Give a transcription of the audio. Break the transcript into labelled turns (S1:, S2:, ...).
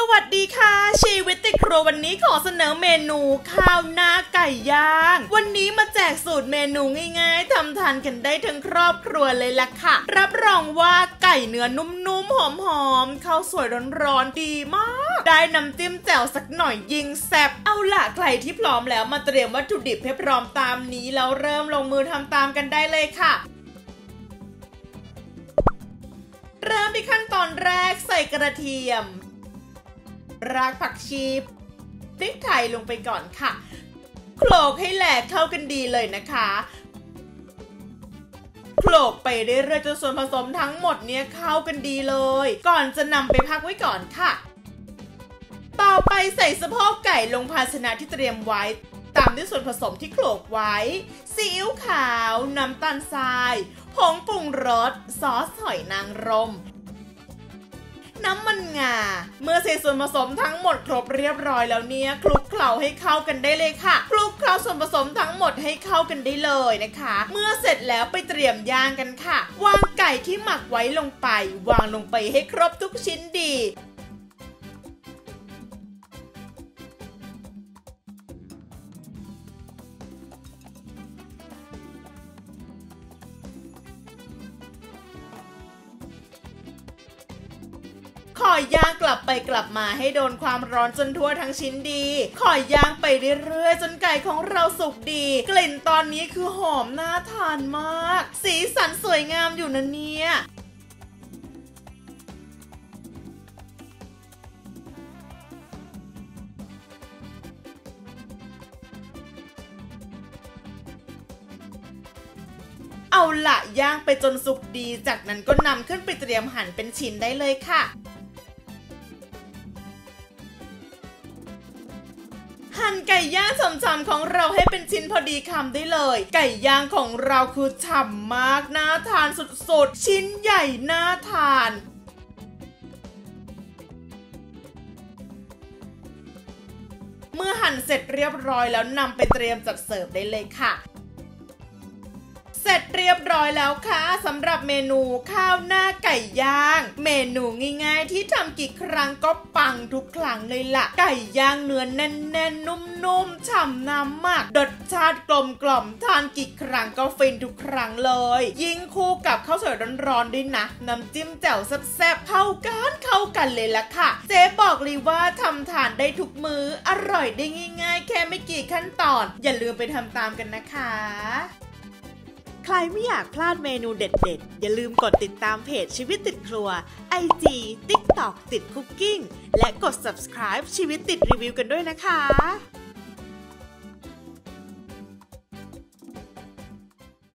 S1: สวัสดีค่ะชีวิตติดครัววันนี้ขอเสนอเมนูข้าวหน้าไก่ย่างวันนี้มาแจกสูตรเมนูง่ายๆทำทานกันได้ทั้งครอบครัวเลยล่ะค่ะรับรองว่าไก่เนื้อนุ่มๆหอมๆข้าวสวยร้อนๆดีมากได้น้ำจิ้มแจ่วสักหน่อยยิงแซ่บเอาล่ะใครที่พร้อมแล้วมาเตรียมวัตถุดิบให้พร้อมตามนี้แล้วเริ่มลงมือทำตามกันได้เลยค่ะเริ่มที่ขั้นตอนแรกใส่กระเทียมรากผักชีพริกไทยลงไปก่อนค่ะโขลกให้แหลกเข้ากันดีเลยนะคะโขลกไปเรื่อยๆจนส่วนผสมทั้งหมดเนี้ยเข้ากันดีเลยก่อนจะนำไปพักไว้ก่อนค่ะต่อไปใส่สะโพกไก่ลงภาชนะที่เตรียมไว้ตามด้วยส่วนผสมที่โขลกไว้ซีอิ๊วขาวน้ำตาลทรายผงปรุงรสซอสหอยนางรมน้ำมันงาเมื่อใส่ส่วนผสมทั้งหมดครบเรียบร้อยแล้วเนี่ยคลุกเคล้าให้เข้ากันได้เลยค่ะคลุกเคล้าส่วนผสมทั้งหมดให้เข้ากันได้เลยนะคะเมื่อเสร็จแล้วไปเตรียมย่างกันค่ะวางไก่ที่หมักไว้ลงไปวางลงไปให้ครบทุกชิ้นดีขอย่างกลับไปกลับมาให้โดนความร้อนจนทั่วทั้งชิ้นดีขอย่างไปเรื่อยๆจนไก่ของเราสุกดีกลิ่นตอนนี้คือหอมน่าทานมากสีสันสวยงามอยู่นะเนี่ยเอาละย่างไปจนสุกดีจากนั้นก็นำขึ้นไปเตรียมหั่นเป็นชิ้นได้เลยค่ะหั่นไก่ย่างฉ่ำๆของเราให้เป็นชิ้นพอดีคำได้เลยไก่ย่างของเราคือฉ่ำมากน่าทานสุดๆชิ้นใหญ่น่าทานเมื่อหั่นเสร็จเรียบร้อยแล้วนำไปเตรียมจัดเสิร์ฟได้เลยค่ะเสร็จเรียบร้อยแล้วค่ะสำหรับเมนูข้าวหน้าไก่ย่างเมนูง่ายๆที่ทำกี่ครั้งก็ปังทุกครั้งเลยล่ะไก่ย่างเนื้อแน่นๆนุ่มๆฉ่ำน้ำมากรสชาติกลมกล่อมทานกี่ครั้งก็ฟินทุกครั้งเลยยิ่งคู่กับข้าวสวยร้อนๆด้วยนะน้ำจิ้มแจ่วแซ่บๆเข้ากันเลยล่ะค่ะเจ๊บอกเลยว่าทำทานได้ทุกมื้ออร่อยได้ง่ายๆแค่ไม่กี่ขั้นตอนอย่าลืมไปทำตามกันนะคะใครไม่อยากพลาดเมนูเด็ดๆอย่าลืมกดติดตามเพจชีวิตติดครัว IG TikTok ติดคุกกิ้งและกด subscribe ชีวิตติดรีวิวกันด้วยนะคะ